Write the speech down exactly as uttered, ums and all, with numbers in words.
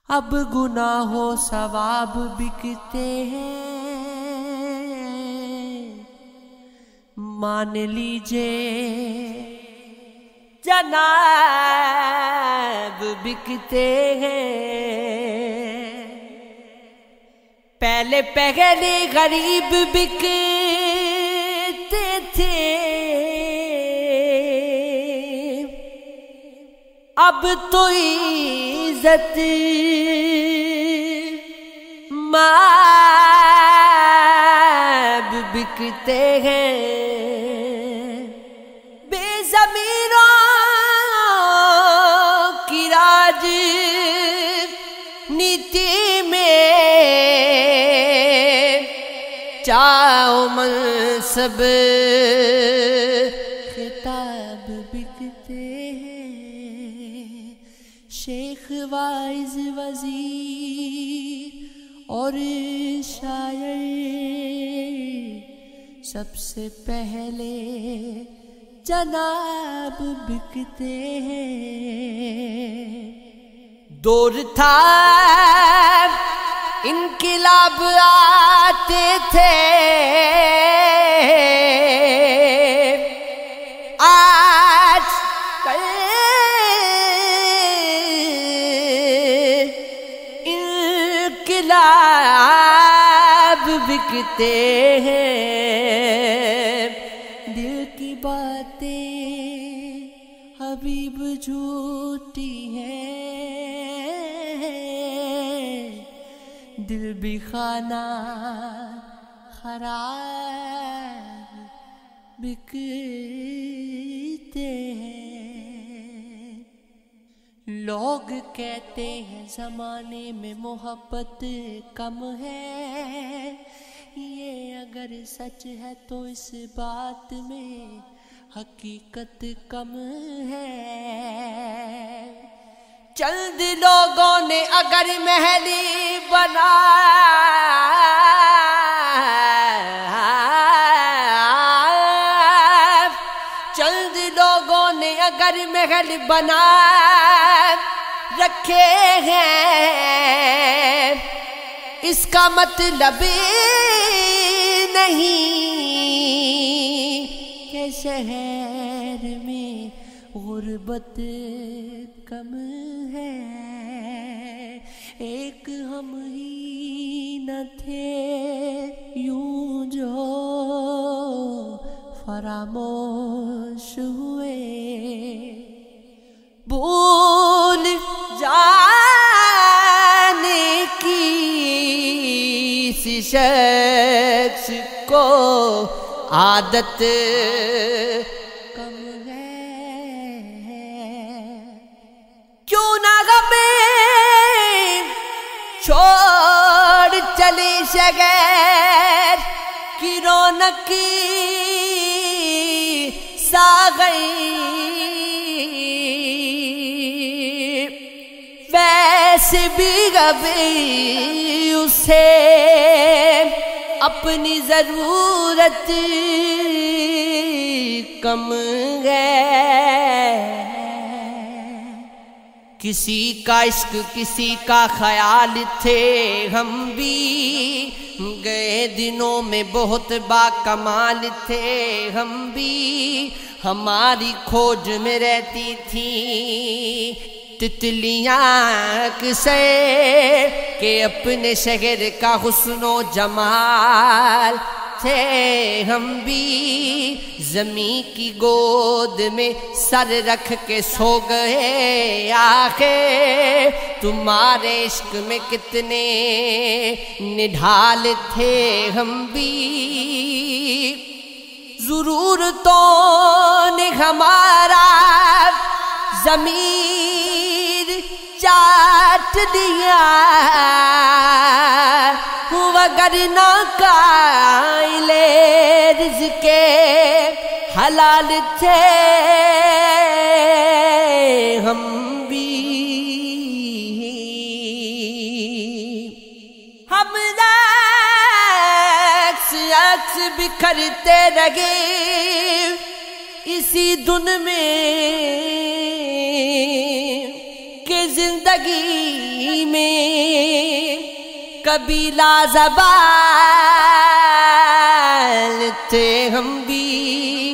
اب گناہ و ثواب بکتے ہیں، مان لیجئے جناب بکتے ہیں۔ پہلے پہلے غریب بکتے تھے، اب تو عزت مآب بکتے ہیں۔ بے ضمیروں کی راج نیتی میں چاؤ منصب خطاب بکتے ہیں۔ شیخ واعظ وزیر اور شاعر سب سے پہلے جناب بکتے ہیں۔ دور تھا انقلاب آتے تھے، آج کل انقلاب بکتے ہیں۔ دل کی باتیں حبیب جھوٹی ہیں، دل بھی خانہ خراب بکتے ہیں۔ لوگ کہتے ہیں زمانے میں محبت کم ہے، یہ اگر سچ ہے تو اس بات میں حقیقت کم ہے۔ چند لوگوں نے اگر محل بنا چند لوگوں نے اگر محل بنا رکھے ہیں، اس کا مطلب نہیں کہ شہر میں غربت کم ہے۔ ایک ہم ہی نہ تھے یوں جو فراموش ہوئے، بھول جانے کی اسی شخص کو عادت کم ہے۔ کیوں نہ غمیں چھوڑ چلی شہر کی رونق سا گئی، ویسے بھی کبھی اسے اپنی ضرورت کم ہے۔ کسی کا عشق کسی کا خیال تھے ہم بھی، گئے دنوں میں بہت با کمال تھے ہم بھی۔ ہماری کھوج میں رہتی تھی تتلیاں کسے کہ اپنے شہر کا حسن و جمال تھے ہم بھی۔ زمین کی گود میں سر رکھ کے سو گئے آخر، تمہارے عشق میں کتنے نڈھال تھے ہم بھی۔ ضرورتوں نے ہمارا ضمیر چاٹ دیا، وگرنہ قائل رزق حلال تھے ہم بھی۔ ہم رقص رقص بکھرتے رہے اسی دن میں کہ زندگی زندگی میں کبھی لازوال تھے ہم بھی